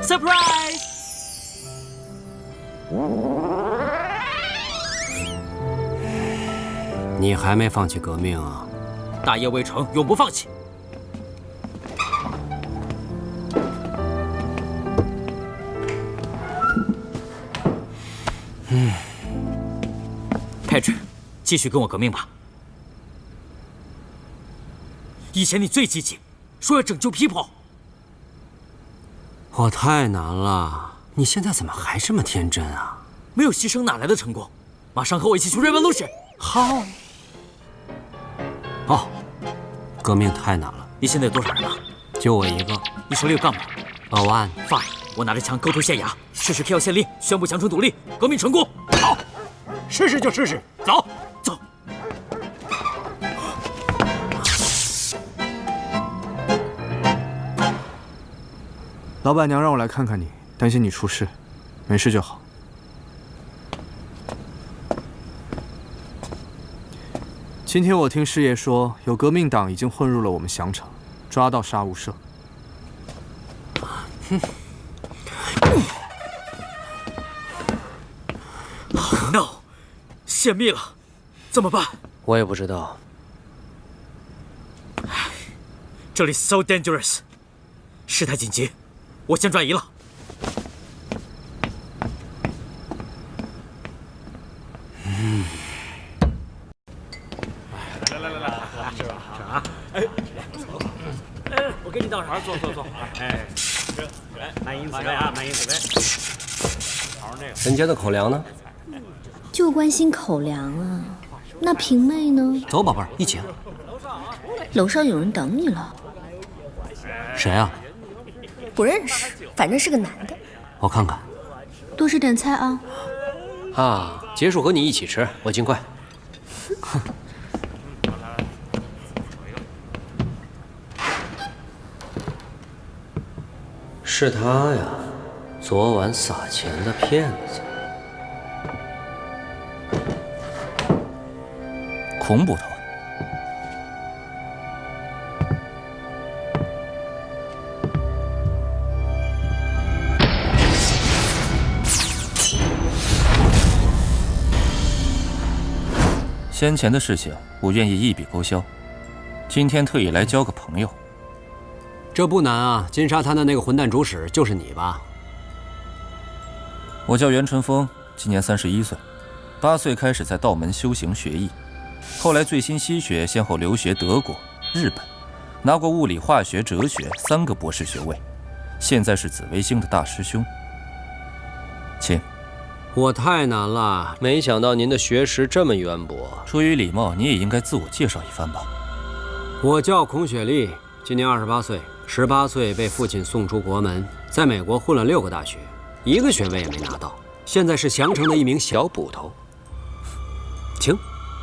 ！Surprise！ 你还没放弃革命啊？ 大业未成，永不放弃。佩芝，继续跟我革命吧。以前你最积极，说要拯救 people。 我太难了，你现在怎么还这么天真啊？ 没有牺牲哪来的成功？马上和我一起去 Revolution。 好。哦，革命太难了。 你现在有多少人了？ 就我一个。 你手里有杠吗 ？10000。 Fine， 我拿着枪勾头县衙，试试 KL 县令，宣布强城独立，革命成功。 好，试试就试试，走。 走。 老板娘让我来看看你，担心你出事，没事就好。今天我听师爷说，有革命党已经混入了我们降城，抓到杀无赦。 No， 泄密了，怎么办？ 我也不知道。 这里 so dangerous， 事态紧急，我先转移了。 来， 我给你倒上， 坐。哎，慢饮紫薇啊，慢饮紫薇。 人家的口粮呢？ 就关心口粮啊。那平妹呢？ 走，宝贝儿，一起啊。 楼上有人等你了。 谁啊？ 不认识，反正是个男的。 我看看。 多吃点菜啊。 啊，结束和你一起吃，我尽快。是他呀，昨晚撒钱的骗子。 孔捕头。先前的事情，我愿意一笔勾销。今天特意来交个朋友。 这不难啊，金沙滩的那个混蛋主使就是你吧？ 我叫袁淳风，今年31岁，8岁开始在道门修行学艺，后来醉心西学，先后留学德国、日本，拿过物理、化学、哲学3个博士学位，现在是紫微星的大师兄。请。 我太难了，没想到您的学识这么渊博。 出于礼貌，你也应该自我介绍一番吧。 我叫孔雪莉，今年28岁，18岁被父亲送出国门，在美国混了6个大学，1个学位也没拿到，现在是降城的一名小捕头。请。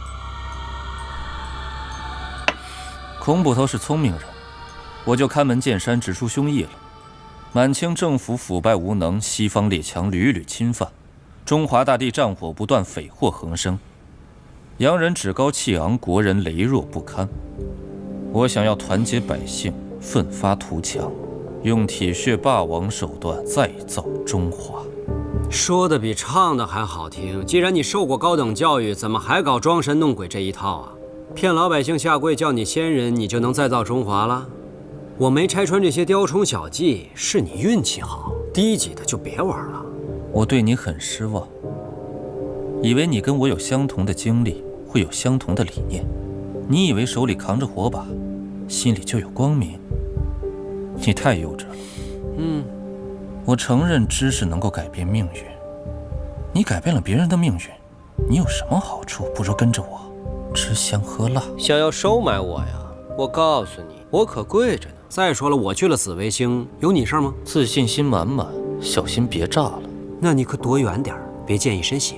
孔捕头是聪明人，我就看门见山，直抒胸臆了。满清政府腐败无能，西方列强屡屡侵犯。中华大地战火不断，匪祸横生，洋人趾高气昂，国人羸弱不堪。我想要团结百姓，奋发图强，用铁血霸王手段再造中华。 说的比唱的还好听。既然你受过高等教育，怎么还搞装神弄鬼这一套啊？骗老百姓下跪叫你仙人，你就能再造中华了？我没拆穿这些雕虫小技，是你运气好，低级的就别玩了。 我对你很失望，以为你跟我有相同的经历，会有相同的理念。你以为手里扛着火把，心里就有光明？你太幼稚了。我承认知识能够改变命运，你改变了别人的命运，你有什么好处？不如跟着我，吃香喝辣。 想要收买我呀？我告诉你，我可贵着呢。再说了，我去了紫微星，有你事吗？ 自信心满满，小心别炸了。 那你可躲远点，别溅一身血。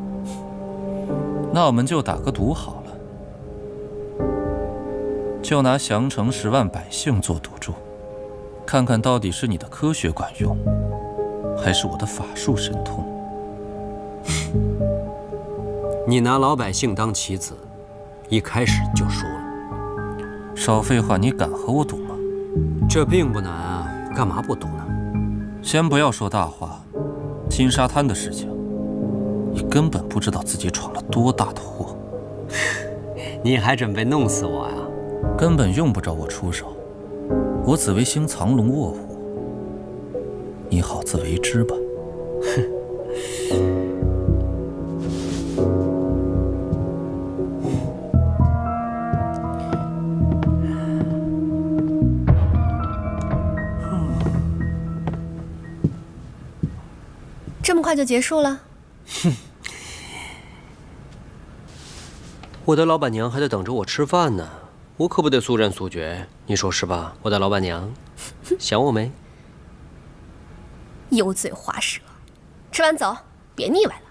那我们就打个赌好了，就拿降城10万百姓做赌注，看看到底是你的科学管用，还是我的法术神通。 你拿老百姓当棋子，一开始就输了。 少废话，你敢和我赌吗？ 这并不难啊，干嘛不赌呢？ 先不要说大话，金沙滩的事情，你根本不知道自己闯了多大的祸。 你还准备弄死我呀？ 根本用不着我出手，我紫微星藏龙卧虎，你好自为之吧。 这么快就结束了？ 哼，我的老板娘还在等着我吃饭呢，我可不得速战速决，你说是吧，我的老板娘？想我没？ 油嘴滑舌，吃完走，别腻歪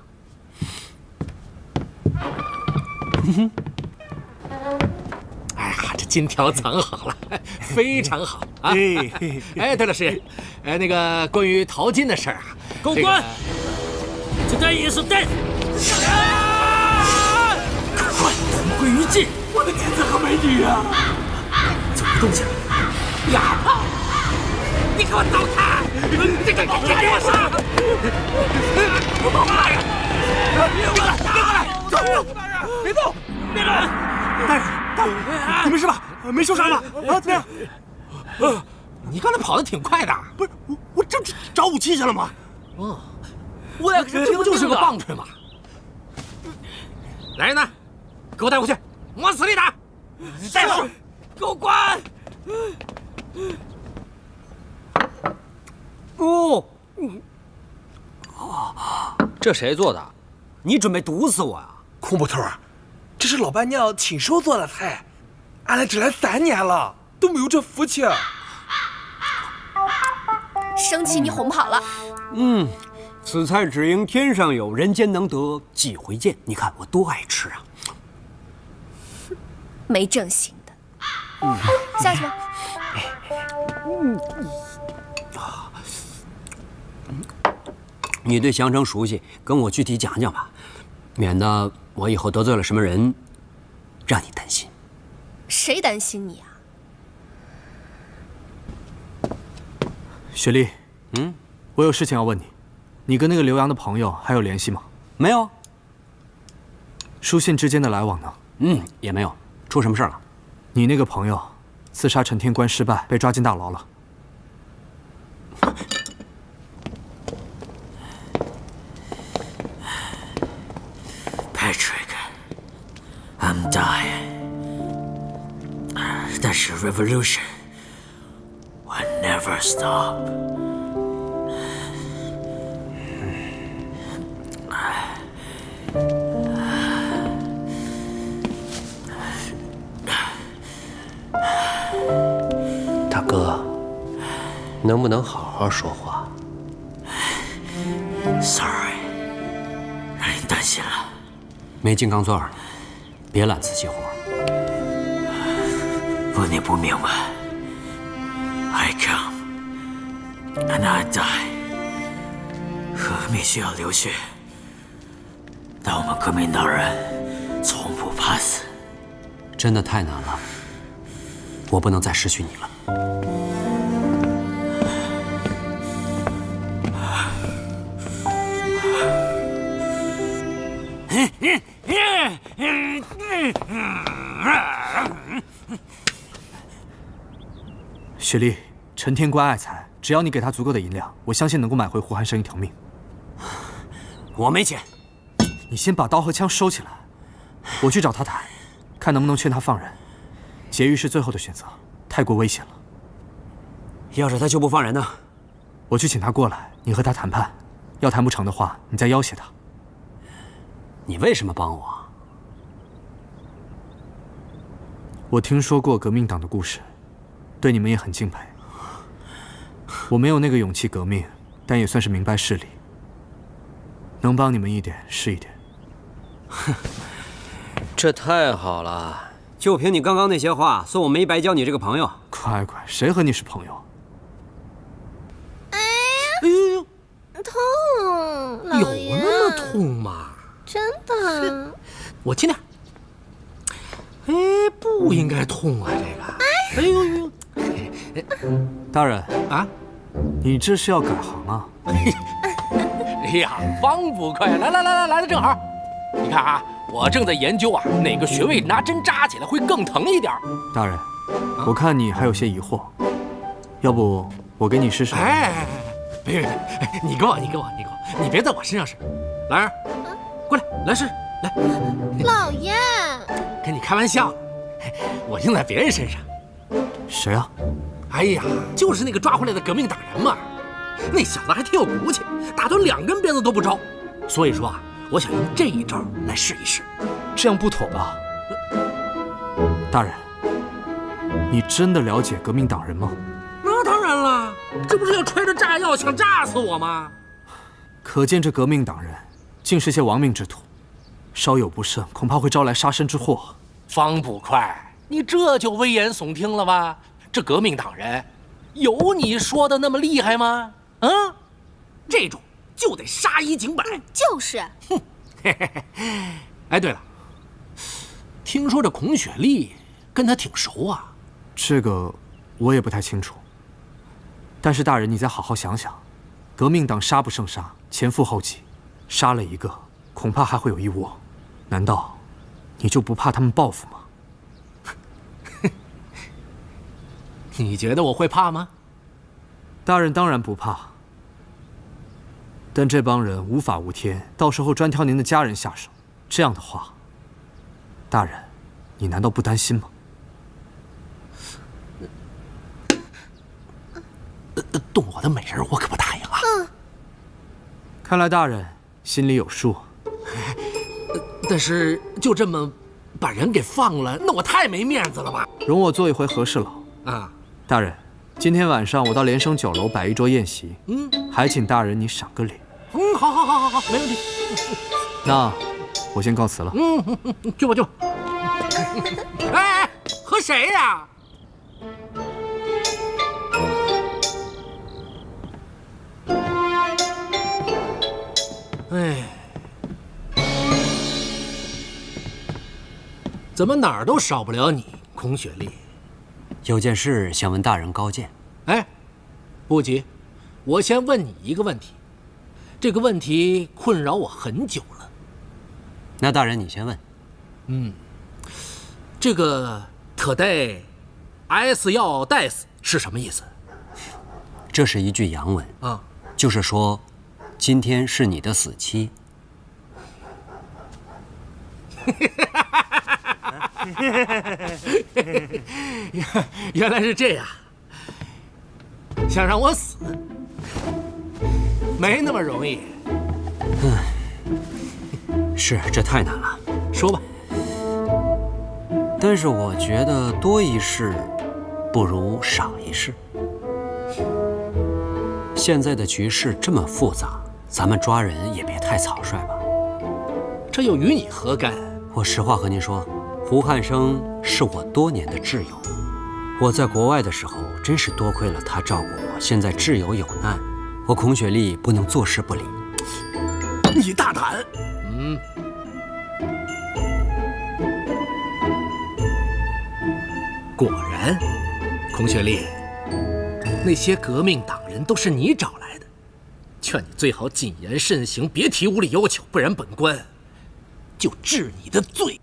了。 哎呀，这金条藏好了，非常好啊！哎，对了，师爷，那个关于淘金的事儿啊， 狗官，这单也是单。快同归于尽！ 我的金子和美女啊！ 怎么动静？ 哑巴！你给我走开！这个给我杀！不怕呀！别过来！走！别动！别动！大人，你没事吧？没受伤吧？啊，怎么样？你刚才跑得挺快的。不是我这找武器去了吗？哦，我俩可是这不就是个棒槌吗？来人呐，给我带回去，往死里打！带走！狗官！ 哦，这谁做的？你准备毒死我呀？ 空捕头，这是老板娘亲手做的菜，俺来这来3年了，都没有这福气。 生气你哄跑了。 此菜只应天上有，人间能得几回见。你看我多爱吃啊！ 没正形的。下去吧。 你对降城熟悉，跟我具体讲讲吧，免得我以后得罪了什么人，让你担心。 谁担心你啊？ 雪莉，我有事情要问你，你跟那个刘洋的朋友还有联系吗？ 没有。 书信之间的来往呢？ 也没有。出什么事了？ 你那个朋友刺杀陈天官失败，被抓进大牢了。 Patrick, I'm dying. 但是 revolution will never stop. 大哥，能不能好好说话 ？Sorry， 让你担心了。 没金刚钻，别揽瓷器活。 不，你不明白。I come and I die。革命需要流血，但我们革命党人从不怕死。 真的太难了，我不能再失去你了。 雪莉，陈天官爱财，只要你给他足够的银两，我相信能够买回胡汉生一条命。 我没钱。 你先把刀和枪收起来，我去找他谈，看能不能劝他放人。劫狱是最后的选择，太过危险了。 要是他就不放人呢？ 我去请他过来，你和他谈判。要谈不成的话，你再要挟他。 你为什么帮我？ 我听说过革命党的故事，对你们也很敬佩。我没有那个勇气革命，但也算是明白事理，能帮你们一点是一点。 这太好了！就凭你刚刚那些话，算我没白交你这个朋友。 乖乖，谁和你是朋友？ 哎呦，痛！老爷， 有那么痛吗？ 真的？ 我听听。哎，不应该痛啊，这个。哎呦呦！ 大人啊， 你这是要改行啊？ 哎呀，方捕快，来的正好。你看啊，我正在研究啊，哪个穴位拿针扎起来会更疼一点。 大人，我看你还有些疑惑，要不我给你试试？ 哎，别，你给我，你别在我身上试。兰儿，过来，来试，来。 老爷， 跟你开玩笑，我用在别人身上。 谁啊？ 哎呀，就是那个抓回来的革命党人嘛。那小子还挺有骨气，打断2根鞭子都不着。所以说啊，我想用这一招来试一试。 这样不妥吧？大人，你真的了解革命党人吗？ 那当然了，这不是要揣着炸药想炸死我吗？ 可见这革命党人竟是些亡命之徒，稍有不慎，恐怕会招来杀身之祸。 方捕快，你这就危言耸听了吧？这革命党人有你说的那么厉害吗？嗯，这种就得杀一儆百。 就是。 哼，哎，对了，听说这孔雪莉跟他挺熟啊？ 这个我也不太清楚。但是大人，你再好好想想，革命党杀不胜杀，前赴后继，杀了一个，恐怕还会有一窝。难道你就不怕他们报复吗？ 你觉得我会怕吗？ 大人当然不怕，但这帮人无法无天，到时候专挑您的家人下手，这样的话，大人，你难道不担心吗？ 动我的美人，我可不答应啊！ 看来大人心里有数。 但是就这么把人给放了，那我太没面子了吧？ 容我做一回和事佬啊！ 大人，今天晚上我到连生酒楼摆一桌宴席，还请大人你赏个礼。 好，没问题。 那我先告辞了。 去吧。哎，和谁呀？哎，怎么哪儿都少不了你，孔雪莉？ 有件事想问大人高见。 哎，不急，我先问你一个问题，这个问题困扰我很久了。 那大人你先问。 这个特带 S 要带死是什么意思？ 这是一句洋文啊， 就是说，今天是你的死期。 原来是这样，想让我死，没那么容易。 是，这太难了。 说吧。 但是我觉得多一事不如少一事。现在的局势这么复杂，咱们抓人也别太草率吧。 这又与你何干？ 我实话和您说，胡汉生是我多年的挚友。我在国外的时候，真是多亏了他照顾我。现在挚友有难，我孔雪莉不能坐视不理。 你大胆！果然，孔雪莉，那些革命党人都是你找来的，劝你最好谨言慎行，别提无理要求，不然本官就治你的罪。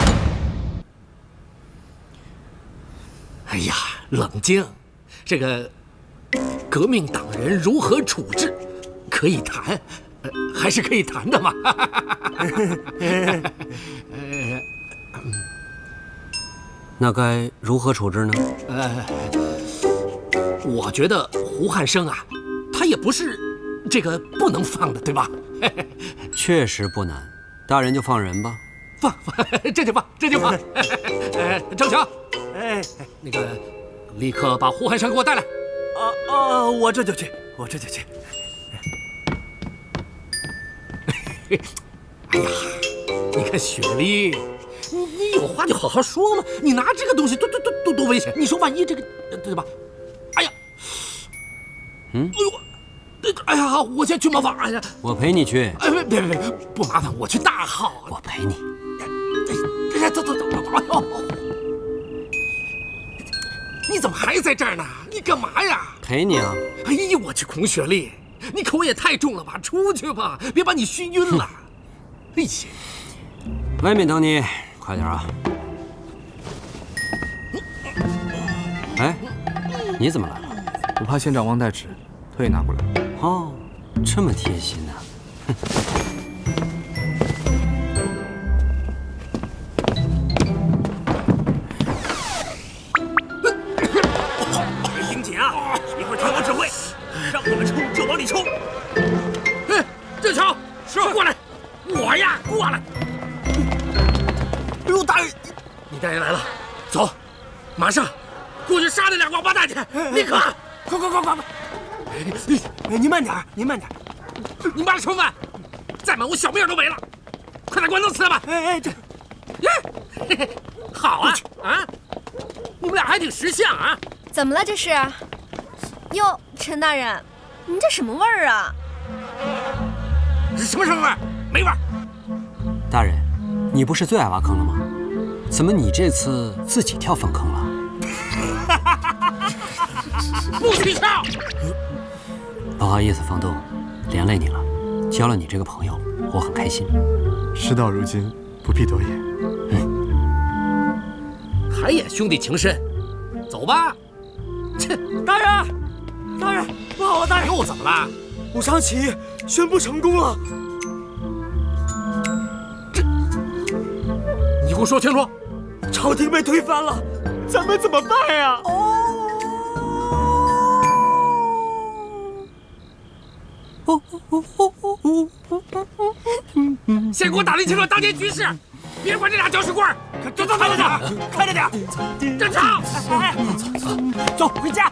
哎呀，冷静，这个革命党人如何处置，可以谈，还是可以谈的嘛。 那该如何处置呢？ 我觉得胡汉生啊，他也不是这个不能放的，对吧？ 确实不难，大人就放人吧。 放，这就放。郑强，那个立刻把胡汉生给我带来。 我这就去。 哎呀，你看雪莉，你有话就好好说嘛，你拿这个东西多危险！你说万一这个，对吧？哎呀，哎呀，我先去茅房。哎呀， 我陪你去。 哎，别，不麻烦，我去大号。 我陪你。 哎，走。哎呦，你怎么还在这儿呢？你干嘛呀？ 陪你啊！ 哎呦我去，孔雪莉，你口也太重了吧！出去吧，别把你熏晕了。哎呀， 外面等你，快点啊！哎，你怎么来了？ 我怕县长忘带纸，特意拿过来。 哦，这么贴心呢。 盯紧啊！一会儿听我指挥，让我们冲就往里冲。哎，郑强，是过来，我呀过来。哎呦，大人，你大人来了，走，马上过去杀那俩王八蛋去，立刻！快！哎，您慢点，您慢点，你妈的臭饭，再慢我小命都没了！快把关东吃吧！哎，这，耶，好啊啊！你们俩还挺识相啊！ 怎么了这是？哟，陈大人，您这什么味儿啊？ 什么味儿？没味儿。 大人，你不是最爱挖坑了吗？怎么你这次自己跳粪坑了？ 不许跳！ 不好意思，房东，连累你了。交了你这个朋友，我很开心。 事到如今，不必多言。 还演兄弟情深，走吧。切，大人，不好了，大人！又怎么了？ 武昌起义宣布成功了。 你给我说清楚！ 朝廷被推翻了，咱们怎么办呀？ 先给我打听清楚当前局势，别管这俩搅屎棍儿！走，开着点！郑超，走，回家。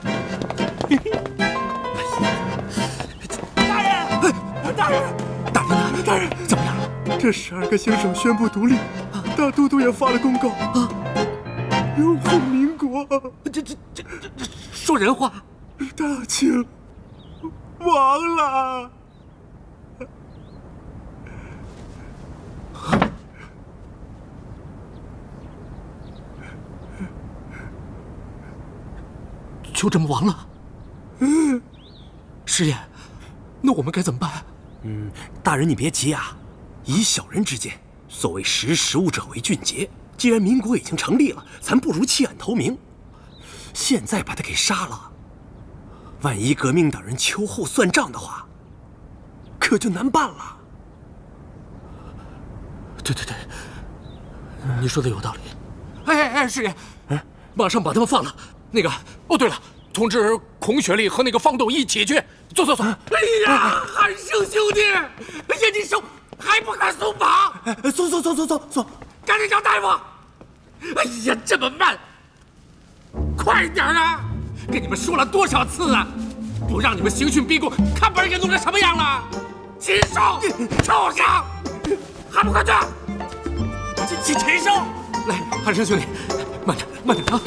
大人，怎么样？ 这12个星省宣布独立，大都督也发了公告啊，拥护民国。 这说人话。 大清亡了。 就这么亡了？师爷，那我们该怎么办？ 大人你别急啊，以小人之见，所谓识时务者为俊杰。既然民国已经成立了，咱不如弃暗投明。现在把他给杀了，万一革命党人秋后算账的话，可就难办了。 对，你说的有道理。哎，师爷，马上把他们放了。那个，哦，对了，通知孔雪莉和那个方栋一起去。走。哎呀，汉生兄弟，哎呀，你手还不敢松绑？ 走， 赶紧找大夫。哎呀，这么慢，快点啊！跟你们说了多少次啊，不让你们刑讯逼供，看把人给弄成什么样了！禽兽，畜生，还不快去！禽兽！来，汉生兄弟，慢点啊！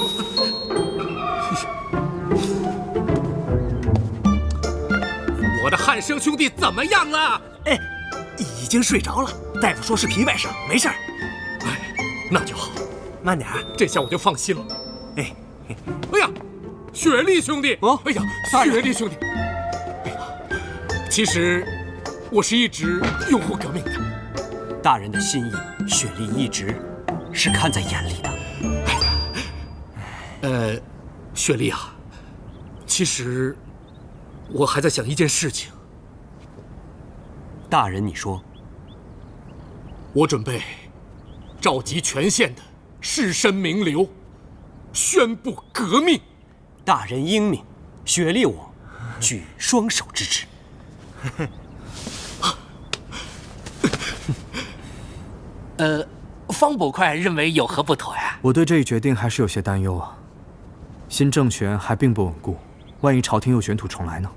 我的汉生兄弟怎么样了？ 哎，已经睡着了，大夫说是皮外伤，没事儿。 哎，那就好， 慢点， 这下我就放心了。 哎呀，雪莉兄弟！ 哦， 哎呀，雪莉兄弟！哎呀，其实我是一直拥护革命的。 大人的心意，雪莉一直是看在眼里的。 雪莉啊，其实我还在想一件事情。 大人，你说。 我准备召集全县的士绅名流，宣布革命。 大人英明，雪莉我举双手支持。 方捕快认为有何不妥呀？ 我对这一决定还是有些担忧啊。新政权还并不稳固，万一朝廷又卷土重来呢？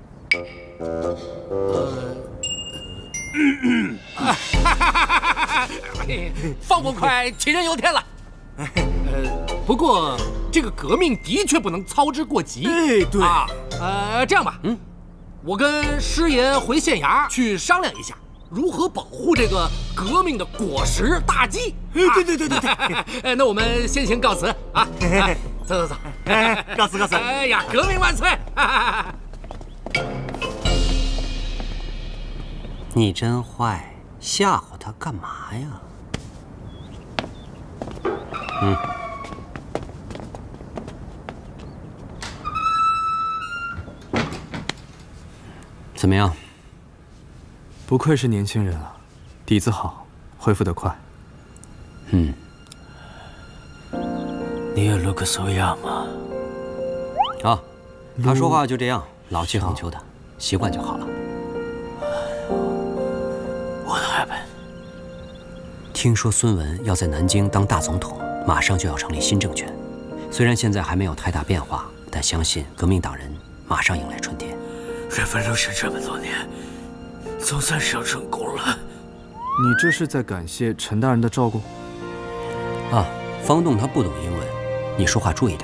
方捕快杞人忧天了。不过这个革命的确不能操之过急。 哎，对啊，这样吧，我跟师爷回县衙去商量一下，如何保护这个革命的果实大计。 对。 那我们先行告辞啊！走。 哎，告辞告辞。 哎呀，革命万岁！ 你真坏，吓唬他干嘛呀？怎么样？ 不愧是年轻人啊，底子好，恢复得快。 你也露个手样嘛。 啊，他说话就这样，老气横秋的，习惯就好了。 我的孩们， 听说孙文要在南京当大总统，马上就要成立新政权。虽然现在还没有太大变化，但相信革命党人马上迎来春天。 Revolution 这么多年，总算是要成功了。 你这是在感谢陈大人的照顾？ 啊，方栋他不懂英文，你说话注意点。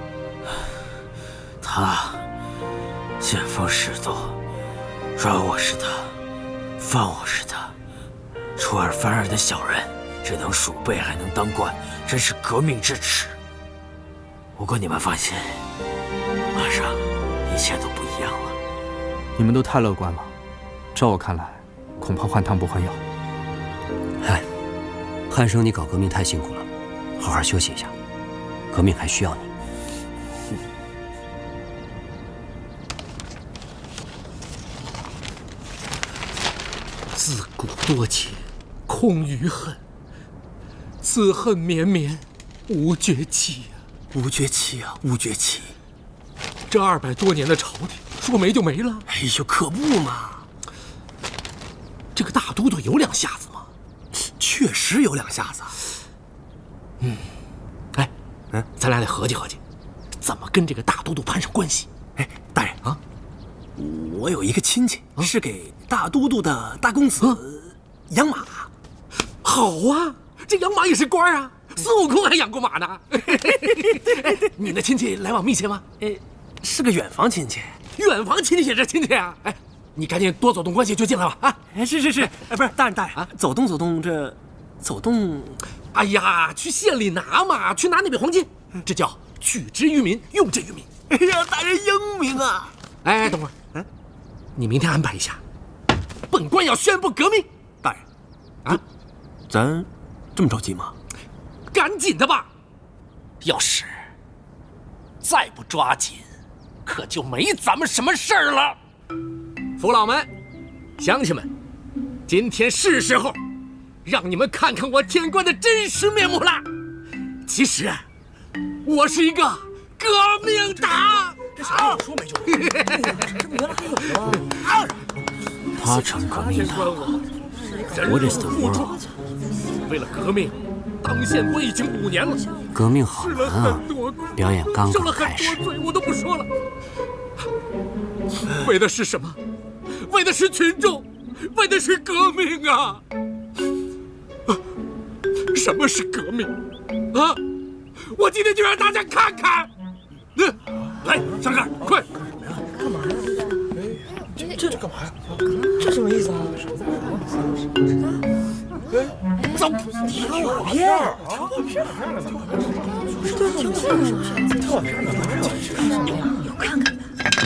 他见风使舵，抓我是他，放我是他，出尔反尔的小人，只能鼠辈还能当官，真是革命之耻。不过你们放心，马上一切都不一样了。 你们都太乐观了，照我看来，恐怕换汤不换药。 嗨，汉生，你搞革命太辛苦了，好好休息一下，革命还需要你。 自古多情，空余恨。此恨绵绵，无绝期呀！ 无绝期啊，无绝期！ 这200多年的朝廷，说没就没了。 哎呦，可不嘛！ 这个大都督有2下子吗？ 确实有2下子。 咱俩得合计合计，怎么跟这个大都督攀上关系？ 哎，大人啊，我有一个亲戚是给大都督的大公子养马。 好啊，这养马也是官啊，孙悟空还养过马呢。你那亲戚来往密切吗？ 是个远房亲戚。 远房亲戚也是亲戚啊！哎，你赶紧多走动关系就进来吧。啊， 是。不是大人啊，走动走动。 哎呀，去县里拿嘛，去拿那笔黄金，这叫取之于民，用之于民。 哎呀，大人英明啊！ 哎，等会儿，你明天安排一下，本官要宣布革命。 大人，啊，咱这么着急吗？ 赶紧的吧！要是再不抓紧，可就没咱们什么事儿了。父老们，乡亲们，今天是时候让你们看看我天官的真实面目了。其实，我是一个革命党。 这啥说没就没？这原来还有啊！ 他成革命党了。What is the world？ 为了革命，当县官已经5年了。 革命好难啊！表演刚刚开始。 受了很多罪，我都不说了。为的是什么？为的是群众，为的是革命啊！什么是革命？啊！我今天就让大家看看。来，上杆，快！ 干嘛呀？这干嘛呀？这什么意思啊？ 走！ 跳瓦片儿，跳瓦片儿，跳瓦片儿， 有看看。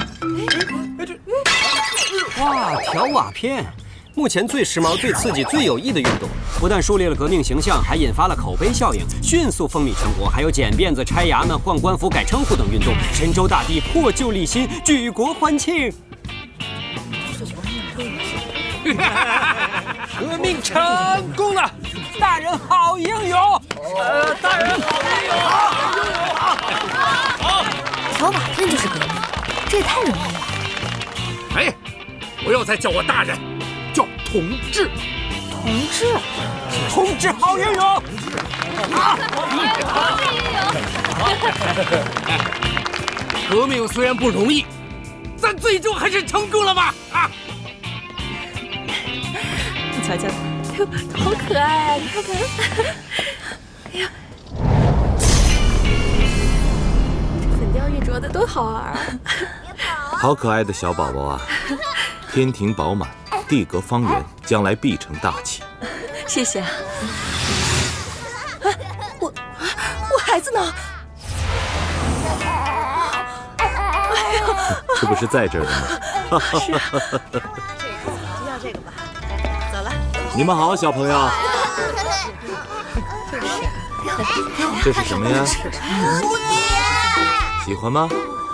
哇，调瓦片！目前最时髦、最刺激、最有益的运动，不但树立了革命形象，还引发了口碑效应，迅速风靡全国。还有剪辫子、拆衙门、换官服、改称呼等运动，神州大地破旧立新，举国欢庆。革命成功了！大人好英勇！ 大人好英勇！ 好！调瓦片就是革命，这也太容易了。 哎，不要再叫我大人，叫同志。 同志， 同志好英勇！ 革命虽然不容易，但最终还是成功了吧？啊！ 你瞧瞧，好可爱啊！你看看，哎呀，这粉雕玉琢的多好玩啊！ 好可爱的小宝宝啊！天庭饱满，地阁方圆，将来必成大器。 谢谢啊！我孩子呢？ 这不是在这儿的吗？ 是啊，就要这个吧。来，走了。 你们好，小朋友。这是什么呀？喜欢吗？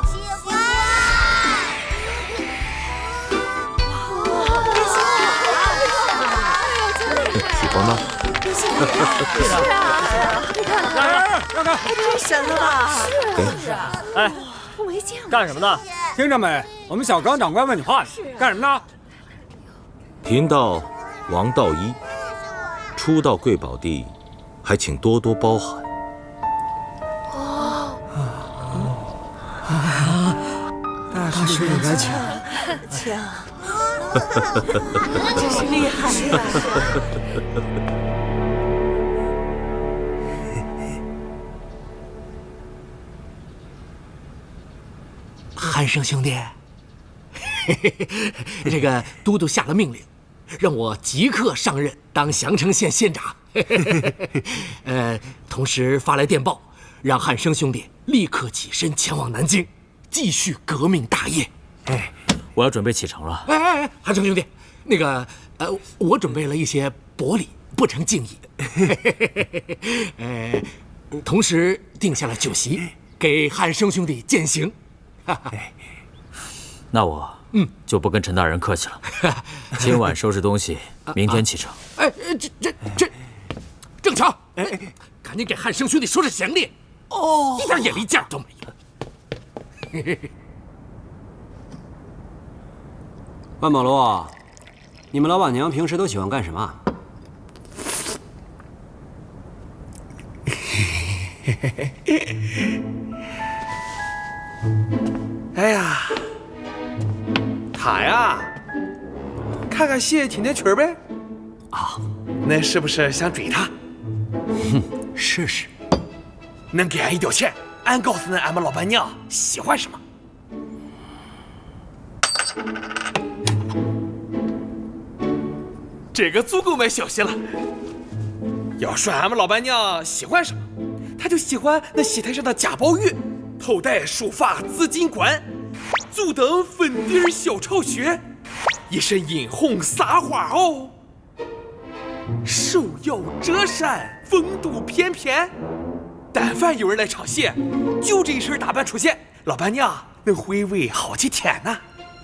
喜欢吗？ 是啊，你看， 让开！ 太神了吧！ 是啊， 哎， 我没见过。 干什么呢？听着没？我们小刚长官问你话呢。干什么呢？ 贫道王道一，初到贵宝地，还请多多包涵。 大师你来请。 请。真是厉害呀！ 汉生兄弟，这个都督下了命令，让我即刻上任当降城县县长。同时发来电报，让汉生兄弟立刻起身前往南京，继续革命大业。 我要准备启程了。 汉生兄弟，那个我准备了一些薄礼，不成敬意。同时定下了酒席，给汉生兄弟饯行。 那我就不跟陈大人客气了。今晚收拾东西，明天启程。 这正巧，赶紧给汉生兄弟收拾行李。哦，一点眼力劲儿都没有。 万宝路，你们老板娘平时都喜欢干什么？ 哎呀，他呀，看看谢甜甜裙儿呗。 啊， 那是不是想追她？ 试试。 能给俺一吊钱，俺告诉俺们老板娘喜欢什么。这个足够买消息了。要说俺们老板娘喜欢什么，她就喜欢那戏台上的贾宝玉，头戴束发紫金冠，足蹬粉底小朝靴，一身殷红撒花袄，手摇折扇，风度翩翩。但凡有人来唱戏，就这一身打扮出现，老板娘能回味好几天呢。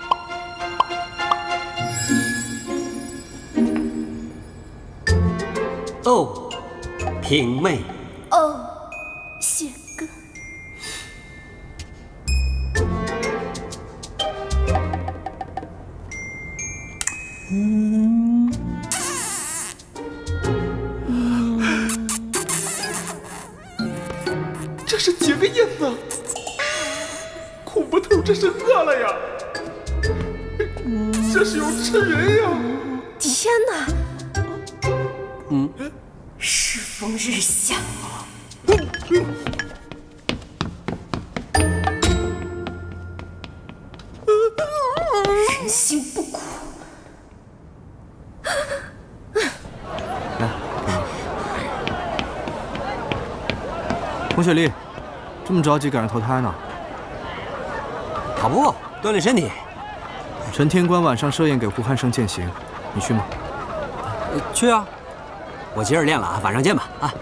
哦，平妹。 哦，谢哥。 这是几个意思？苦不透，这是饿了呀，这是要吃人呀！ 天哪！ 世风日下。人心不古。 来，洪雪莉，这么着急赶上投胎呢？ 跑步锻炼身体。 陈天官晚上设宴给胡汉生饯行，你去吗？ 去啊！我接着练了啊，晚上见吧啊！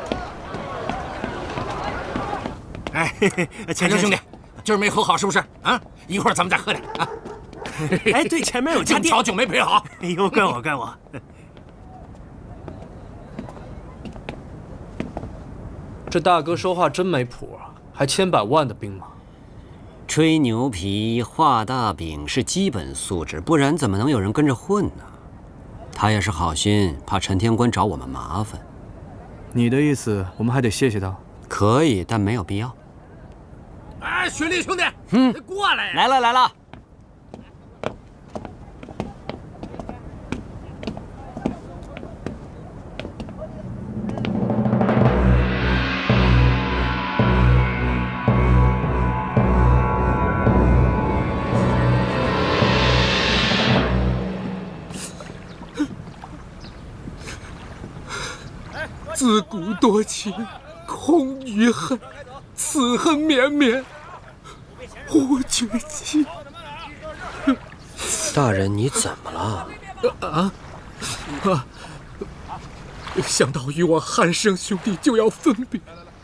钱生兄弟，今儿没喝好是不是啊？一会儿咱们再喝点啊。 对，前面有家店， 好酒没陪好。 哎呦，怪我。 这大哥说话真没谱啊，还千百万的兵马。 吹牛皮、画大饼是基本素质，不然怎么能有人跟着混呢？他也是好心，怕陈天官找我们麻烦。 你的意思，我们还得谢谢他？ 可以，但没有必要。 哎，雪莉兄弟，过来呀！ 来了。 自古多情空余恨，此恨绵绵。 我绝迹。 大人，你怎么了？ 想到与我汉生兄弟就要分别，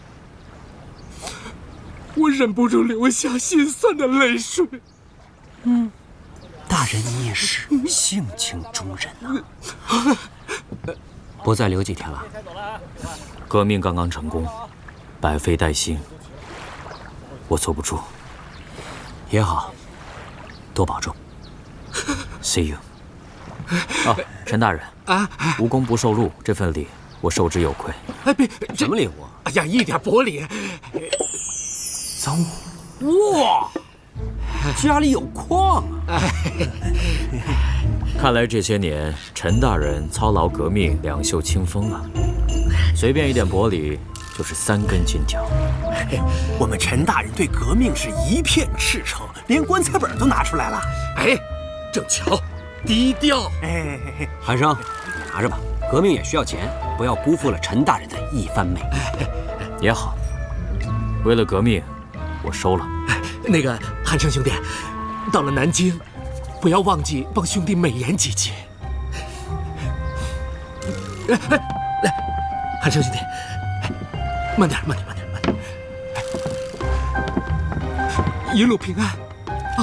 我忍不住流下心酸的泪水。 大人，你也是性情中人呐。不再留几天了。 革命刚刚成功，百废待兴，我坐不住。 也好，多保重。 See you。啊，陈大人，无功不受禄，这份礼我受之有愧。 哎，别， 什么礼物？ 哎呀，一点薄礼。 赃物。哇，家里有矿啊！ 看来这些年陈大人操劳革命，两袖清风啊。随便一点薄礼，就是3根金条。 我们陈大人对革命是一片赤诚，连棺材本都拿出来了。哎，正巧，低调。 韩生，你拿着吧，革命也需要钱，不要辜负了陈大人的一番美意。 也好，为了革命，我收了。 那个韩生兄弟，到了南京，不要忘记帮兄弟美言几句。来，韩生兄弟，慢点，慢点。一路平安啊！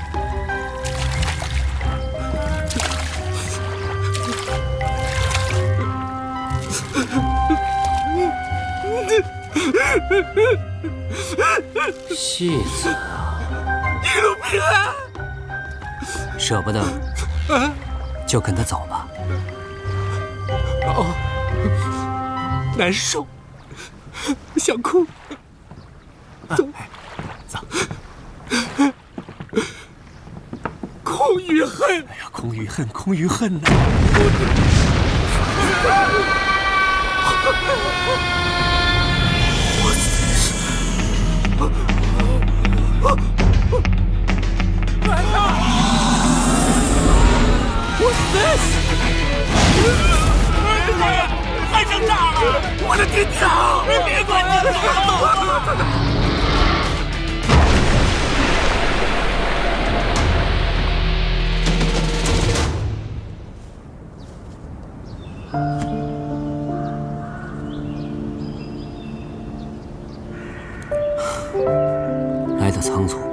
戏子啊， 一路平安。 舍不得，就跟他走吧。 难受，想哭。走。空与恨，哎呀，空与恨，空与恨呐！What's this？ 汉生炸了！我的金条！别管金条！ 来得仓促，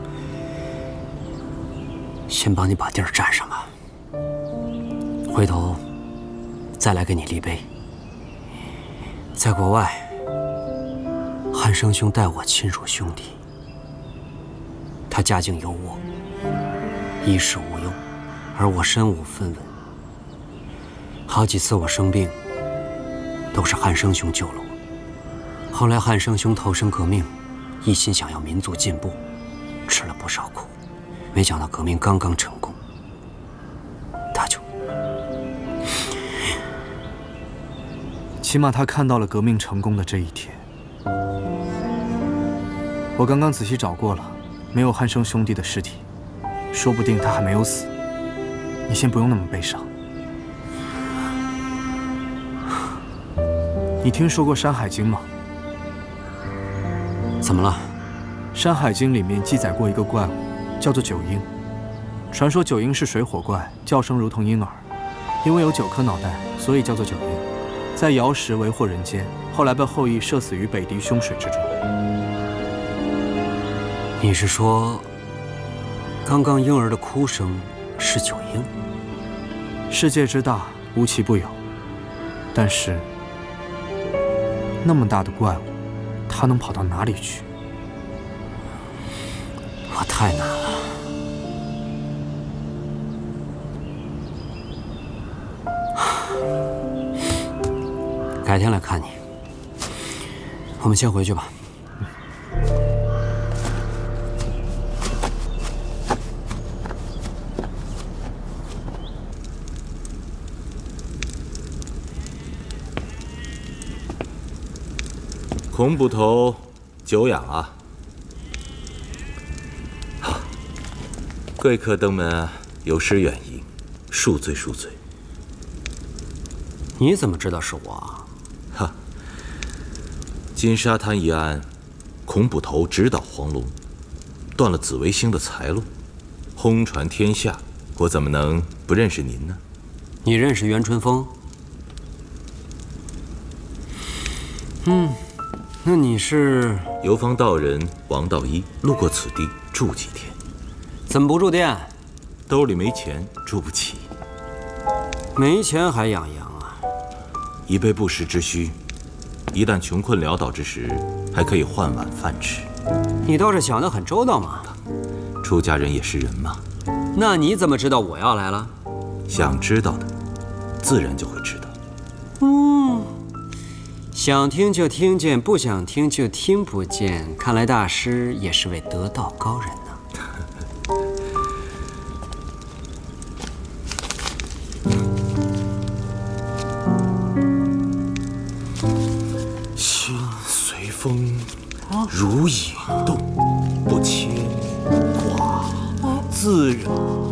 先帮你把地儿占上吧，回头再来给你立碑。在国外，汉生兄待我亲如兄弟，他家境优渥，衣食无忧，而我身无分文。好几次我生病，都是汉生兄救了我。后来汉生兄投身革命，一心想要民族进步，吃了不少苦。没想到革命刚刚成功，他就…… 起码他看到了革命成功的这一天。我刚刚仔细找过了，没有汉生兄弟的尸体，说不定他还没有死。你先不用那么悲伤。你听说过《山海经》吗？ 怎么了？ 《山海经》里面记载过一个怪物，叫做九婴。传说九婴是水火怪，叫声如同婴儿，因为有9颗脑袋，所以叫做九婴。在尧时为祸人间，后来被后羿射死于北狄凶水之中。 你是说，刚刚婴儿的哭声是九婴？ 世界之大，无奇不有。但是，那么大的怪物，它能跑到哪里去？ 我太难了。改天来看你。我们先回去吧。 孔捕头久仰啊！好，贵客登门有失远迎，恕罪恕罪。 你怎么知道是我啊？ 哈，金沙滩一案，孔捕头指导黄龙， 断了紫微星的财路，轰传天下，我怎么能不认识您呢？ 你认识袁春风？那你是游方道人王道一，路过此地住几天。 怎么不住店？ 兜里没钱，住不起。 没钱还养羊啊？ 以备不时之需，一旦穷困潦倒之时，还可以换碗饭吃。 你倒是想得很周到嘛。 出家人也是人嘛。 那你怎么知道我要来了？ 想知道的，自然就会知道。 想听就听见，不想听就听不见。看来大师也是位得道高人呢。心随风，如影动，不牵挂，自然。